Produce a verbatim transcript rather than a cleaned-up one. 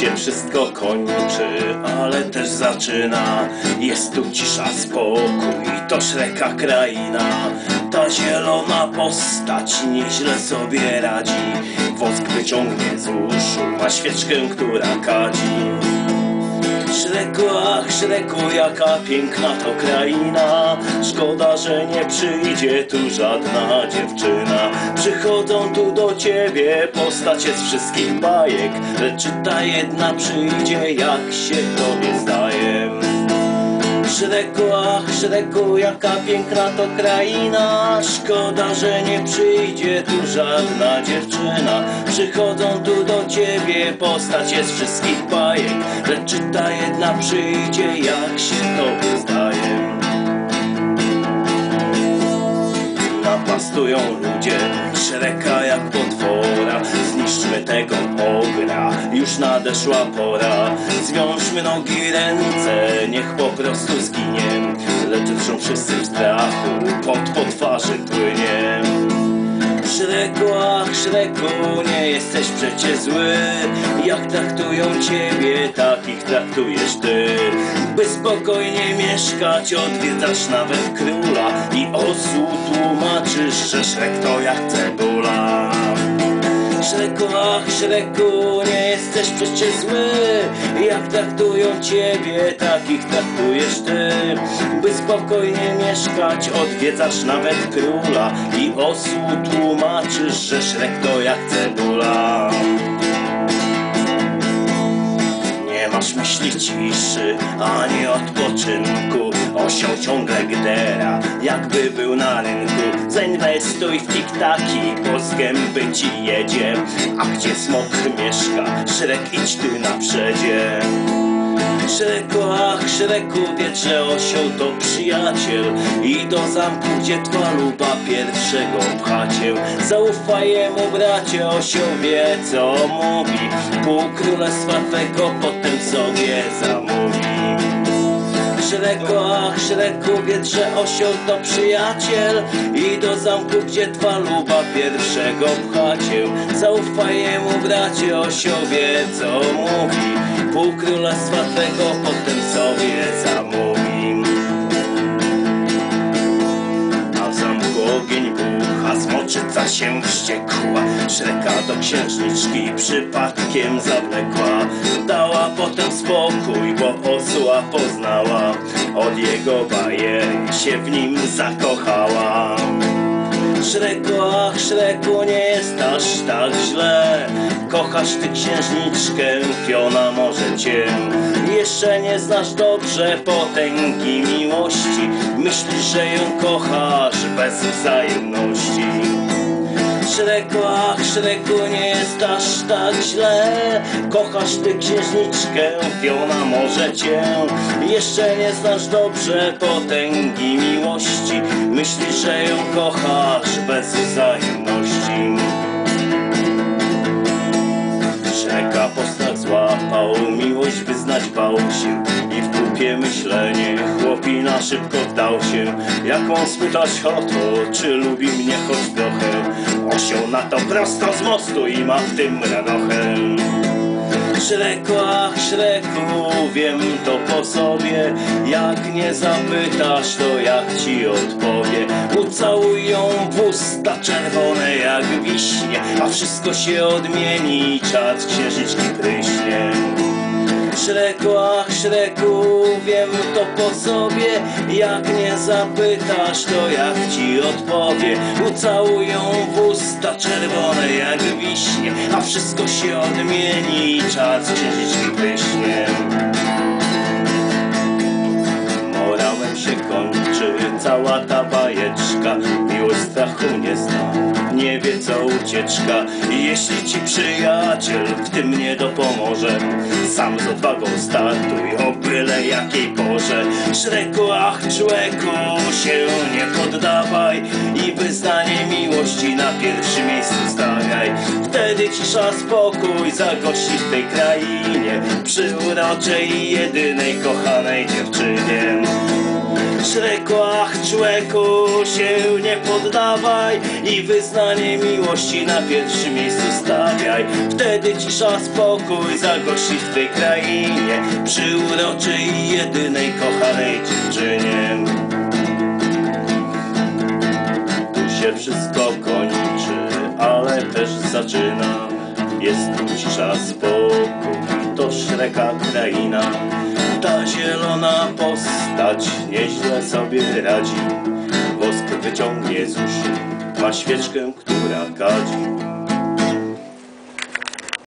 się wszystko kończy, ale też zaczyna. Jest tu cisza, spokój, to Shreka kraina. Ta zielona postać nieźle sobie radzi. Wosk wyciągnie z uszu, ma świeczkę, która kadzi. Shreku, ach Shreku, jaka piękna to kraina. Szkoda, że nie przyjdzie tu żadna dziewczyna. Przychodzą tu do ciebie postacie z wszystkich bajek, lecz czy ta jedna przyjdzie, jak się tobie zdaje? Shreku, ach Shreku, jaka piękna to kraina. Szkoda, że nie przyjdzie tu żadna dziewczyna. Przychodzą tu do ciebie postacie z wszystkich bajek, lecz czy ta jedna przyjdzie, jak się tobie zdaje? Napastują ludzie Shreka jak potwora. Zniszczmy tego ogra, już nadeszła pora. Zwiążmy nogi, ręce, niech po prostu zginie. Lecz drżą wszyscy w strachu, pot po twarzy płynie. Shreku, ach Shreku, nie jesteś przecie zły. Jak traktują ciebie, takich traktujesz ty. By spokojnie mieszkać, odwiedzasz nawet króla i osłu tłumaczysz, że Shrek to jak cebula. Shreku, ach Shreku, nie jesteś przecie zły. Jak traktują ciebie, takich traktujesz ty. By spokojnie mieszkać, odwiedzasz nawet króla i osłu tłumaczysz, że Shrek to jak cebula. Nie masz myśli ciszy, ani odpoczynku. Osioł ciągle gdera, jakby był na rynku. Zainwestuj w tiktaki, bo z gęby ci jedzie. A gdzie smok mieszka, Shrek, idź tu na przedzie. Shreku, ach Shreku, wiedz, że osioł to przyjaciel i do zamku, gdzie twa luba pierwszego pcha cię. Zaufaj jemu, bracie, osioł wie, co mówi. Pół królestwa twego potem sobie zamówi. Shreku, ach Shreku, wiedz, że osioł to przyjaciel i do zamku, gdzie twa luba pierwszego pcha cię. Zaufaj jemu, bracie, osioł wie, co mówi. Pół królestwa twego potem sobie zamówi. A w zamku ogień bucha, smoczyca się wściekła. Shreka do księżniczki przypadkiem zawlekła. Dała potem spokój, bo osła poznała. Od jego bajery się w nim zakochała. Shreku, ach Shreku, nie jest aż tak źle. Kochasz ty księżniczkę, Fiona może cię jeszcze nie znasz dobrze potęgi miłości. Myślisz, że ją kochasz bez wzajemności. Shreku, ach Shreku, nie jest aż tak źle. Kochasz ty księżniczkę, Fiona może cię jeszcze nie znasz dobrze potęgi miłości. Myślisz, że ją kochasz bez wzajemności. Shreka postrach złapał, miłość wyznać bał się i w głupie myślenie chłopina szybko wdał się. Jak on spytać o to, czy lubi mnie choć trochę, osioł na to prosto z mostu i ma w tym radochę. Shreku, ach Shreku, wiem to po sobie. Jak nie zapytasz, to jak ci odpowie. Ucałuj ją w usta czerwone jak wiśnie, a wszystko się odmieni, czas księżniczki pryśnie. Shreku, ach Shreku, wiem to po sobie. Jak nie zapytasz, to jak ci odpowie. Ucałuj ją w usta czerwone jak wiśnie, a wszystko się odmieni, czas księżniczki pryśnie. Morałem się kończy, cała ta bajeczka. Miłość strachu nie zna, nie wie co ucieczka. I jeśli ci przyjaciel w tym nie dopomoże, sam z odwagą startuj o byle jakiej porze. Shreku, ach człeku, się nie poddawaj i wyznanie miłości na pierwszym miejscu stawiaj. Wtedy Wtedy cisza, spokój zagości w tej krainie, przy uroczej, jedynej, kochanej dziewczynie. Szreku, ach, człeku, się nie poddawaj i wyznanie miłości na pierwszym miejscu stawiaj. Wtedy cisza, spokój zagości w tej krainie, przy uroczej, jedynej, kochanej dziewczynie. Tu się wszystko kończy, ale też zaczyna. Jest tu cisza, spokój, to Szreka kraina. Ta zielona postać nieźle sobie radzi. Wosk wyciągnie z uszu, ma świeczkę, która kadzi.